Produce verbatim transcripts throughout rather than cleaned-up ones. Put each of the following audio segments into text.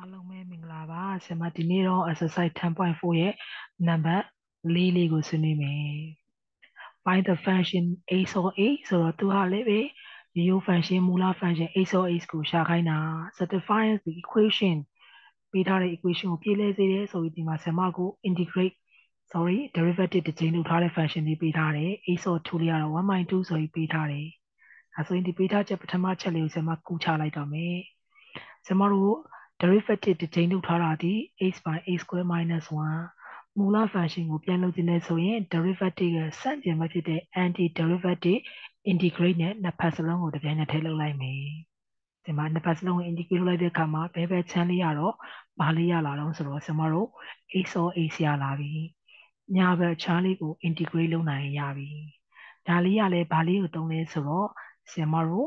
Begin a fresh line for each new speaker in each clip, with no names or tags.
အားလုံးပဲမင်္ဂလာပါဆရာမဒီနေ့တော့ exercise ten point four ရဲ့နံပါတ်လေးလေးကိုဆွေးနွေးမယ် find the function a or a ဆိုတော့သူဟာလည်းပဲရိုးရိုး function မူလ function a or a ကိုရှာခိုင်းတာ satisfy the equation ပေးထားတဲ့ equation ကိုပြေလည်စေတယ်ဆိုပြီးဒီမှာဆရာမကို integrate sorry derivative တစ်ချိန်လုပ်ထားတဲ့ function လေးပေးထားတယ် a or two လေးကတော့ one by two ဆိုပြီးပေးထားတယ်အဲဆိုရင်ဒီပေးထားချက်ပထမချက်လေးကိုဆရာမကူချလိုက်တော့မယ်ဆရာမတို့ derivative တစ်ချိန်လုပ်ထားတာဒီ x by a square minus one မူလ function ကိုပြန်လုပ်ခြင်းနဲ့ဆိုရင် derivative ရဲ့ဆန့်ကျင်ဘက်ဖြစ်တဲ့ anti derivative integrate နဲ့နှစ်ဖက်စလုံးကိုတစ်ပြိုင်နက်တည်းလုပ်လိုက်မယ်ဒီမှာနှစ်ဖက်စလုံးကို integrate လုပ်လိုက်တဲ့အခါမှာဘယ်ဘက်ချမ်းလေးရတော့ဘာလေးရလာတော့ဆိုတော့ဆရာမတို့ x or a ရလာပြီညာဘက်ချမ်းလေးကို integrate လုပ်နိုင်ရပြီဒါလေးရလဲဘာလေးကိုသုံးလဲဆိုတော့ဆရာမတို့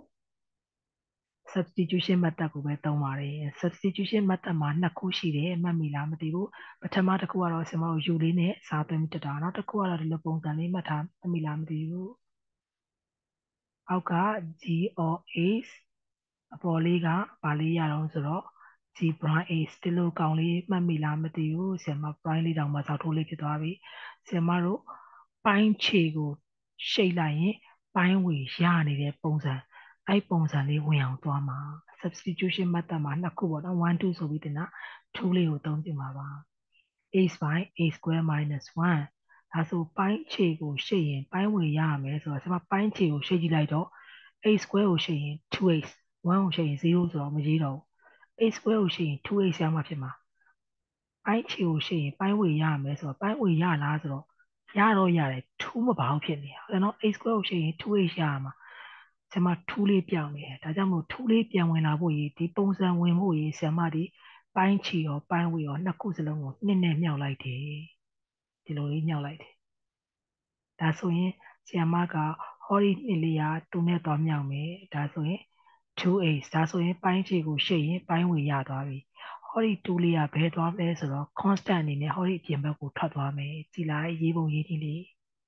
substitution method ကိုပဲသုံးပါတယ် substitution method မှာနှစ်ခုရှိတယ်မှတ်မိလားမသိဘူးပထမတစ်ခုကတော့ဆရာမတို့ u လေးနဲ့စာသွင်းတက်တာနောက်တစ်ခုကတော့ဒီလိုပုံစံလေးမှတ်ထားမှတ်မိလားမသိဘူးအောက်က g or h အပေါ်လေးကဘာလေးရအောင်ဆိုတော့ g prime h ဒီလိုကောင်လေးမှတ်မိလားမသိဘူးဆရာမ prime လေးတောင်မှစောက်ထိုးလေးဖြစ်သွားပြီဆရာမတို့ပိုင်းခြေကိုရှိတ်လိုက်ရင်ပိုင်းဝေရနေတဲ့ပုံစံအဲ့ပုံစံလေးဝင်အောင်သွားမှာ substitution method မှာနှစ်ခုပေါ့နော်one twoဆိုပြီးတင်တာtwoလေးကိုသုံးပြမှာပါ x by a square minus one ဒါဆိုပိုင်းခြေကိုရှိတ်ရင်ပိုင်းဝေရရမယ်ဆိုတော့ကျွန်မပိုင်းခြေကိုရှိတ်ကြည့်လိုက်တော့ a square ကိုရှိတ်ရင် two x one ကိုရှိတ်ရင် zero ဆိုတော့မရေးတော့ဘူး a square ကိုရှိတ်ရင် two x ရမှာဖြစ်မှာပိုင်းခြေကိုရှိတ်ရင်ပိုင်းဝေရရမယ်ဆိုတော့ပိုင်းဝေရလားဆိုတော့ရတော့ရတယ်twoမပါဘူးဖြစ်နေတာအဲ့တော့ a square ကိုရှိတ်ရင် two x ရရမှာဆရာမtwoလေးပြောင်းနေတယ်ဒါကြောင့်မို့twoလေးပြန်ဝင်လာဖို့ရဒီပုံစံဝင်ဖို့ရဆရာမဒီပိုင်းချီရောပိုင်းဝေရောနှစ်ခုစလုံးကိုနှစ်နဲ့မြောက်လိုက်တယ်ဒီလိုလေးမြောက်လိုက်တယ်ဒါဆိုရင်ဆရာမကဟောဒီနှစ်လေးကသူနဲ့သွားမြောက်မယ်ဒါဆိုရင် two x ဒါဆိုရင်ပိုင်းချီကိုရှိတ်ရင်ပိုင်းဝေရသွားပြီဟောဒီtwoလေးကဘယ်သွားလဲဆိုတော့ constant အနေနဲ့ဟောဒီအပြင်ဘက်ကိုထွက်သွားမယ်ကြည်လိုက်ရေးပုံရေးနည်းလေး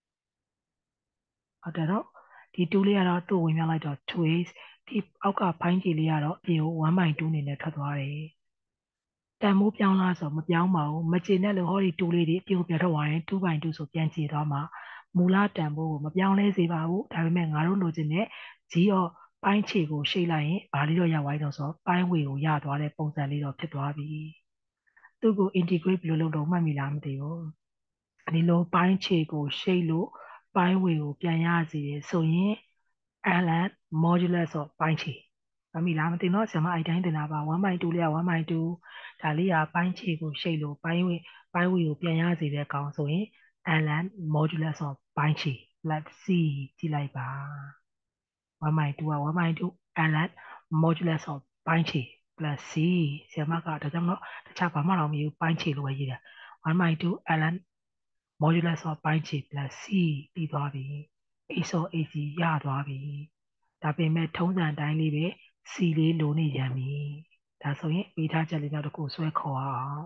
ဟုတ်တယ်တော့ဒီtwoလေးကတော့သူ့ဝင်မြောက်လိုက်တော့ two x ဒီအောက်ကပိုင်းချီလေးကတော့အပြင်ကို one by two အနေနဲ့ထွက်သွားတယ်တန်မိုးပြောင်းလားဆိုမပြောင်းပါဘူးမကျေနဲ့လို့ဟောဒီtwoလေးတွေအပြင်ကိုပြန်ထွက်သွားရင် two by two ဆိုပြန်ကျေသွားမှာမူလတန်ဖိုးကိုမပြောင်းလဲစေပါဘူးဒါပေမဲ့ငါတို့လိုချင်တဲ့ဇီရောပိုင်းခြေကိုရှိတ်လိုက်ရင်ဘာလေးတော့ရသွားတော့ဆိုပိုင်းဝေကိုရသွားတဲ့ပုံစံလေးတော့ဖြစ်သွားပြီသူ့ကို integrate ဘယ်လိုလုပ်တော့မှတ်မိလားမသိဘူးဒီလိုပိုင်းခြေကိုရှိတ်လို့ပိုင်းဝေကိုပြန်ရစီတယ်ဆိုရင် ln modulus of ပိုင်းခြေမမီလားမသိတော့ဆရာမအဲ့တိုင်းတင်တာပါ one by two လေးက one by two ဒါလေးကပိုင်းခြေကိုရှိတ်လို့ပိုင်းဝေပိုင်းဝေကိုပြန်ရစီတဲ့ကောင်ဆိုရင် ln modulus of ပိုင်းခြေ let c ကြည့်လိုက်ပါ one by two က one by two ln modulus of ပိုင်းခြေ plus c ဆရာမကဒါကြောင့်တော့တခြားဘာမှတော့မယူပိုင်းခြေလို့ပဲရေးတာ one by two ln modulus of ပိုင်းခြေ plus c ပြီးသွားပြီ a ဆို ac ရသွားပြီဒါပေမဲ့ထုံးစံအတိုင်းလေးပဲ c လေးလိုနေရပြီဒါဆိုရင်ပေးထားချက်လေးတော့တခုဆွဲခေါ်အောင်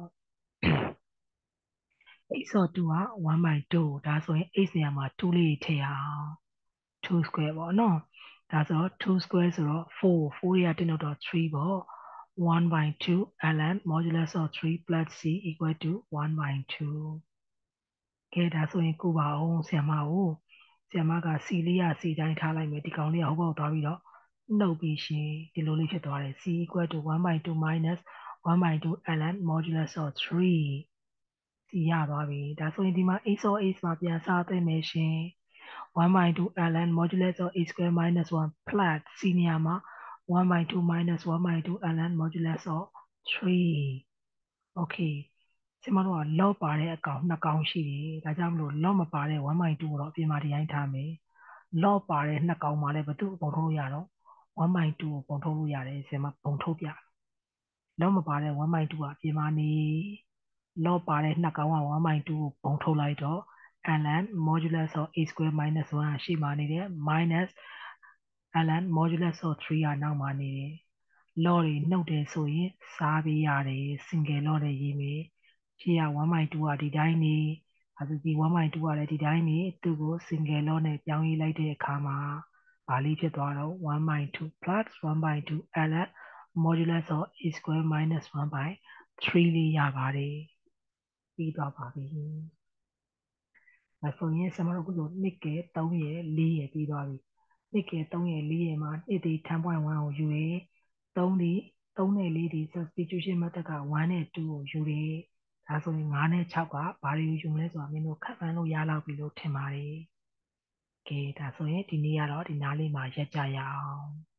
x ဆိုtwoက one by two ဒါဆိုရင် x နေရာမှာtwoလေးထည့်အောင် two square ပေါ့နော်ဒါဆိုတော့two square ဆိုတော့four fourရတင်တော့threeပေါ့one by two ln modulus of three plus c equal to one by two ကဲဒါဆိုရင်ကိုပါအောင်ဆရာမကိုဆရာမက c လေးရ c တိုင်းထားလိုက်မယ်ဒီကောင်လေးကဟိုဘက်သွားပြီးတော့နှုတ်ပြီးရှင်ဒီလိုလေးဖြစ်သွားတယ် c equal to one by two minus one by two ln modulus of three c ရသွားပြီဒါဆိုရင်ဒီမှာ x or x မှာပြန်စားသိမယ်ရှင် one by two ln modulus of a square minus one plus c နေရာမှာone by two minus one by two ln modulus of three okay ကျမတို့က log ပါတဲ့အကောင်နှစ်ကောင်ရှိတယ်ဒါကြောင့်မလို့ log မပါတဲ့one by twoကိုတော့အပြင်မှာဒီတိုင်းထားမယ် log ပါတဲ့နှစ်ကောင်မှာလည်းဘယ်သူပုံထုတ်လို့ရတော့one by twoကိုပုံထုတ်လို့ရတယ်ဆရာမပုံထုတ်ပြ log မပါတဲ့one by twoကအပြင်မှာနေ log ပါတဲ့နှစ်ကောင်ကone by twoကိုပုံထုတ်လိုက်တော့ ln modulus of a square minus one ရှေ့မှာနေတယ် minus ln modulus of three ကနောက်မှာနေတယ် log တွေနှုတ်တယ်ဆိုရင်စားပေးရတယ် single log နဲ့ရေးမယ်ရှေ့ကone by twoကဒီတိုင်းနေအဲဒီဒီone by twoကလည်းဒီတိုင်းနေသူ့ကို single log နဲ့ပြောင်းရေးလိုက်တဲ့အခါမှာဘာလေးဖြစ်သွားတော့one by two plus one by two ln modulus of a square minus one by three လေးရပါတယ်ပြီးသွားပါပြီဒါဆိုရင်ဆရာမတို့အခုဆိုနှစ်ကဲသုံးရယ်လေးရယ်ပြီးသွားပြီနှစ်ကဲသုံးရယ်လေးရယ်မှာနှစ်ဒီ ten point one ကိုယူရယ်သုံးဒီသုံးနဲ့လေးဒီ substitution method ကoneနဲ့twoကိုယူရယ်ဒါဆိုရင်fiveနဲ့sixကဘာတွေကိုယူမလဲဆိုတာမင်းတို့ခန့်မှန်းလို့ရလောက်ပြီလို့ထင်ပါတယ်ကဲဒါဆိုရင်ဒီနေ့ကတော့ဒီနားလေးမှာရက်ကြရအောင်